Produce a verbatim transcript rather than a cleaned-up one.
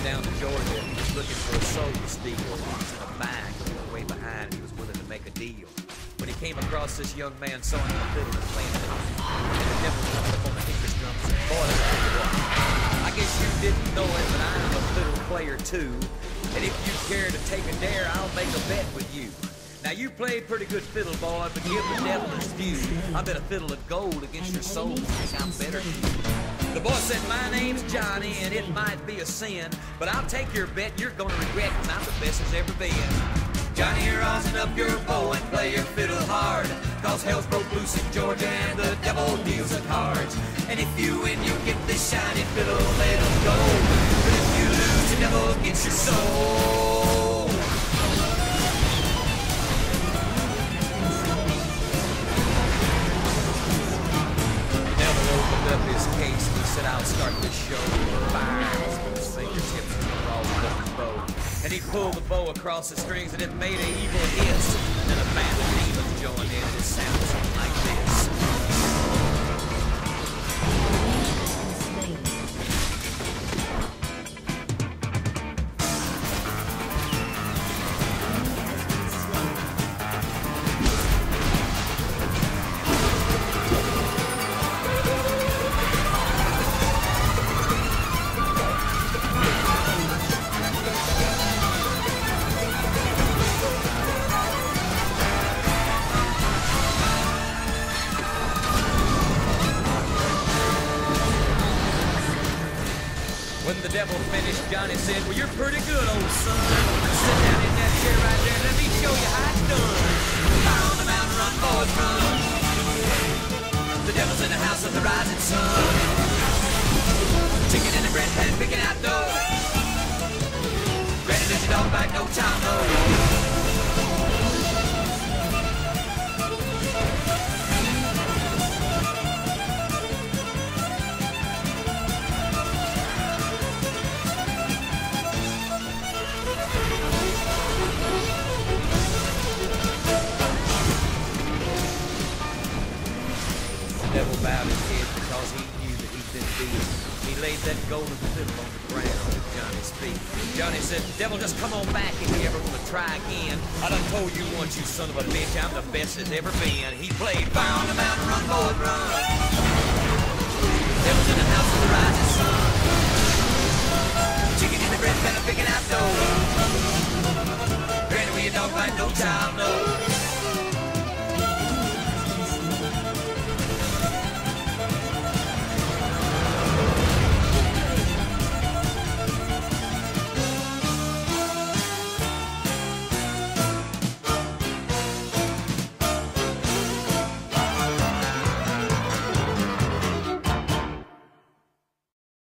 down to Georgia. He was looking for a solo steal. He was in a bag, he was way behind. He was willing to make a deal. When he came across this young man sewing a fiddle and playing it, and the devil jumped up on the hickory drums and boy, let me tell you what. I guess you didn't know it, but I'm a fiddle player too. And if you care to take a dare, I'll make a bet with you. Now you play pretty good fiddle, boy, but give the devil his due. I bet a fiddle of gold against your soul. Think I'm better than you. The boy said, my name's Johnny, and it might be a sin, but I'll take your bet, and you're gonna regret, and I'm the best there's ever been. Johnny, rosin up your bow and play your fiddle hard, cause hell's broke loose in Georgia and the devil deals the cards. And if you win, you'll get this shiny fiddle, let him go. But if you lose, the devil gets your soul. The devil opened up his case and he said, I'll start this show with fire. His fingertips were all over the bow. And he pulled the bow across the strings and it made an evil hiss. And then a band of demons joined in and it sounded something like this. When the devil finished, Johnny said, well, you're pretty good, old son. Sit down in that chair right there, let me show you how it's done. Fire on the mountain, run, boys, run. The devil's in the house of the rising sun. Chicken in the bread pan, picking out dough. Ready to let your dog back, no time, no. The devil bowed his head because he knew that he'd been beaten. He laid that golden fiddle on the ground at Johnny's feet. Johnny said, devil, just come on back if you ever want to try again. I done told you once, you son of a bitch, I'm the best there's ever been. He played Fire on the Mountain, run, boys, run.